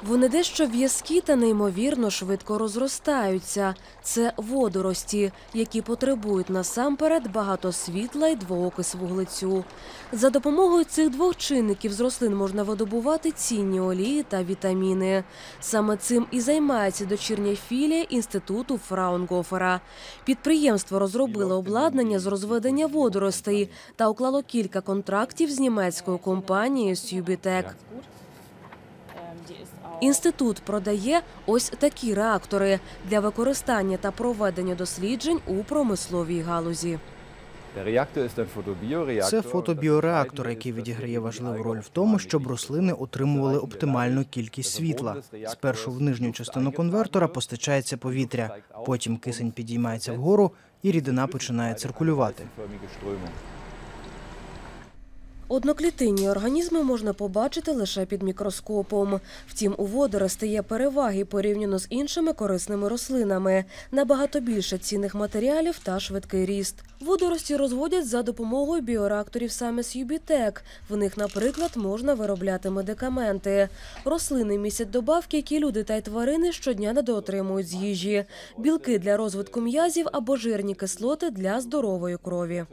Вони дещо в'язкі та неймовірно швидко розростаються. Це водорості, які потребують насамперед багато світла і двоокис вуглецю. За допомогою цих двох чинників з рослин можна видобувати цінні олії та вітаміни. Саме цим і займається дочірня філія інституту Фраунгофера. Підприємство розробило обладнання з розведення водоростей та уклало кілька контрактів з німецькою компанією Subytec. Інститут продає ось такі реактори для використання та проведення досліджень у промисловій галузі. Це фотобіореактор, який відіграє важливу роль в тому, щоб рослини отримували оптимальну кількість світла. Спершу в нижню частину конвертора постачається повітря, потім кисень підіймається вгору і рідина починає циркулювати. Одноклітинні організми можна побачити лише під мікроскопом. Втім, у водоростей є переваги порівняно з іншими корисними рослинами. Набагато більше цінних матеріалів та швидкий ріст. Водорості розводять за допомогою біореакторів саме Subytec. В них, наприклад, можна виробляти медикаменти. Рослини містять добавки, які люди та й тварини щодня недоотримують з їжі. Білки для розвитку м'язів або жирні кислоти для здорової крові.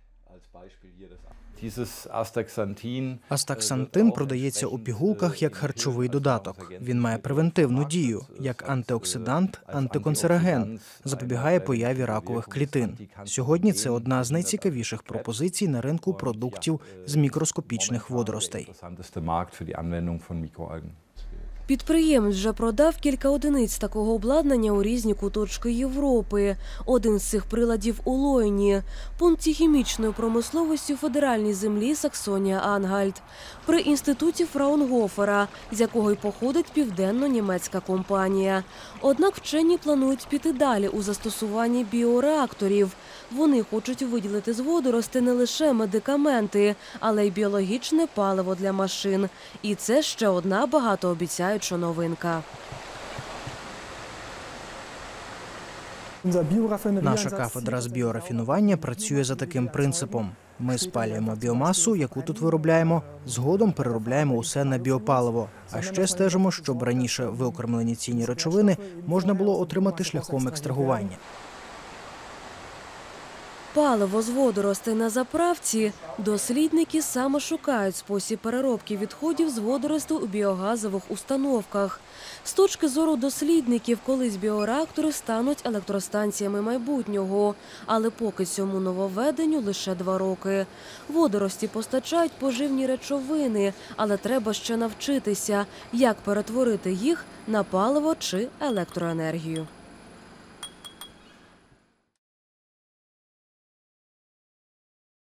Астаксантин продається у пігулках як харчовий додаток. Він має превентивну дію, як антиоксидант, антиканцероген, запобігає появі ракових клітин. Сьогодні це одна з найцікавіших пропозицій на ринку продуктів з мікроскопічних водоростей. Підприємець вже продав кілька одиниць такого обладнання у різні куточки Європи. Один з цих приладів у Лойні – пункті хімічної промисловості у федеральній землі Саксонія-Ангальт, при інституті Фраунгофера, з якого й походить південно-німецька компанія. Однак вчені планують піти далі у застосуванні біореакторів. Вони хочуть виділити з водоростей не лише медикаменти, але й біологічне паливо для машин. І це ще одна багатообіцяюча новинка. Наша кафедра з біорафінування працює за таким принципом. Ми спалюємо біомасу, яку тут виробляємо, згодом переробляємо усе на біопаливо. А ще стежимо, щоб раніше виокремлені цінні речовини можна було отримати шляхом екстрагування. Паливо з водоростей на заправці. Дослідники саме шукають спосіб переробки відходів з водоростей у біогазових установках. З точки зору дослідників, колись біореактори стануть електростанціями майбутнього. Але поки цьому нововведенню лише 2 роки. Водорості постачають поживні речовини, але треба ще навчитися, як перетворити їх на паливо чи електроенергію.